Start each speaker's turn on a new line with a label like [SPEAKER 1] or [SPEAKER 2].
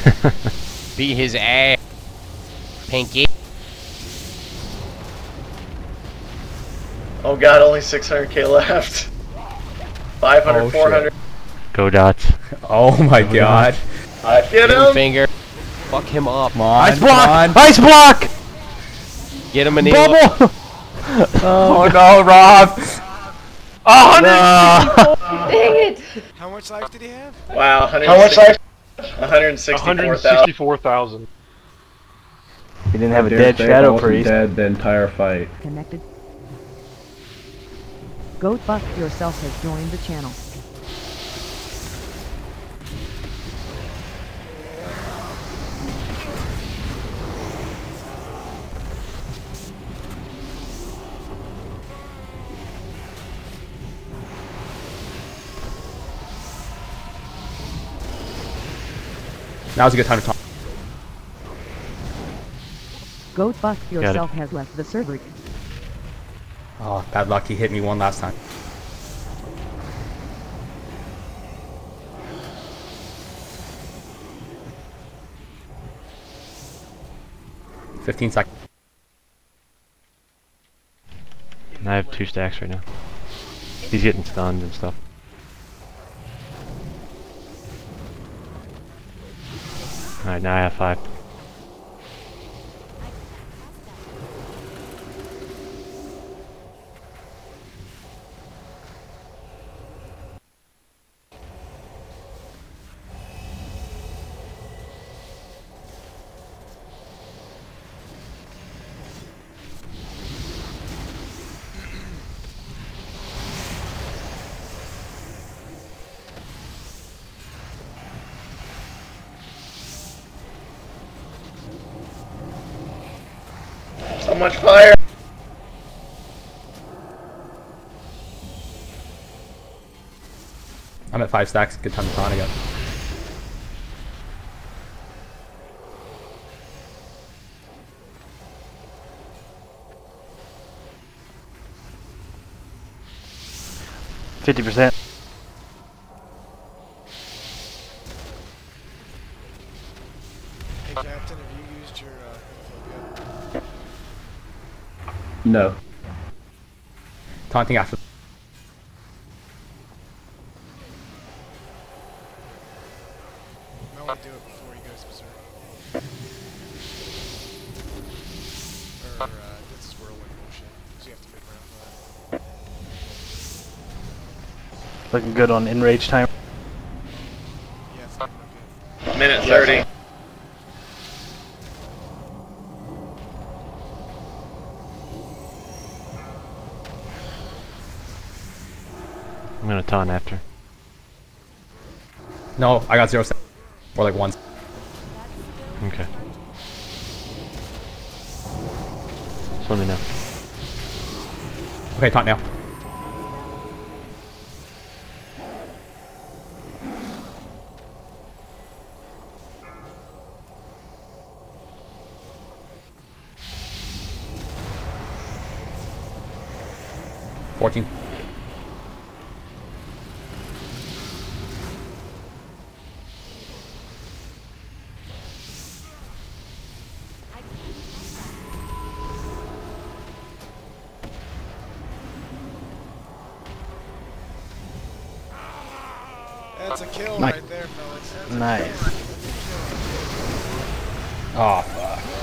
[SPEAKER 1] Beat his ass. Pinky.
[SPEAKER 2] Oh god, only 600k left. 500,
[SPEAKER 3] Oh,
[SPEAKER 2] 400.
[SPEAKER 4] Go dots.
[SPEAKER 3] Oh my god.
[SPEAKER 2] Get him!
[SPEAKER 1] Finger. Fuck him up.
[SPEAKER 3] Come on,
[SPEAKER 4] Ice
[SPEAKER 3] come
[SPEAKER 4] block!
[SPEAKER 3] on.
[SPEAKER 4] Ice block!
[SPEAKER 1] Get him a knee.
[SPEAKER 4] Bubble!
[SPEAKER 3] Oh no, Rob!
[SPEAKER 4] Oh no!
[SPEAKER 5] Dang it!
[SPEAKER 6] How much life did he have?
[SPEAKER 2] Wow,
[SPEAKER 7] How much life?
[SPEAKER 2] 164,000.
[SPEAKER 7] 164,000.
[SPEAKER 4] He didn't have a dead shadow priest.
[SPEAKER 8] Dead the entire fight.
[SPEAKER 5] Connected. Goat Buck yourself has joined the channel.
[SPEAKER 3] Now's a good time to talk.
[SPEAKER 5] Goat Buck yourself has left the server.
[SPEAKER 3] Oh, bad luck. He hit me one last time. $15 seconds.
[SPEAKER 4] I have 2 stacks right now. He's getting stunned and stuff. Alright, now I have 5.
[SPEAKER 2] So much fire!
[SPEAKER 3] I'm at 5 stacks. Good time to taunt again.
[SPEAKER 4] %50.
[SPEAKER 6] Hey, Captain, have you used your info yet?
[SPEAKER 8] No.
[SPEAKER 3] Taunting after.
[SPEAKER 6] I want to do it before he goes berserk. Or, this is whirlwind bullshit. So you have to move around for that.
[SPEAKER 4] Looking good on enrage time.
[SPEAKER 6] Yeah, it's looking okay.
[SPEAKER 2] Minute 30.
[SPEAKER 4] I'm gonna taunt after.
[SPEAKER 3] No, I got 0 stacks. Or like 1.
[SPEAKER 4] Okay. Just let me know.
[SPEAKER 3] Okay, taunt now. $14.
[SPEAKER 6] That's a kill
[SPEAKER 4] Nice.
[SPEAKER 6] right there, fellas. That's
[SPEAKER 4] Nice.
[SPEAKER 3] Oh, fuck.